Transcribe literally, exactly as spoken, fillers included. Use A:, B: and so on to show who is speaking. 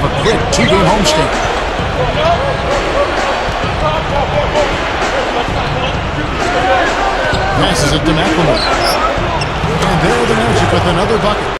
A: a quick two-game homestand. Passes it to McLemore. And there's the Magic with another bucket.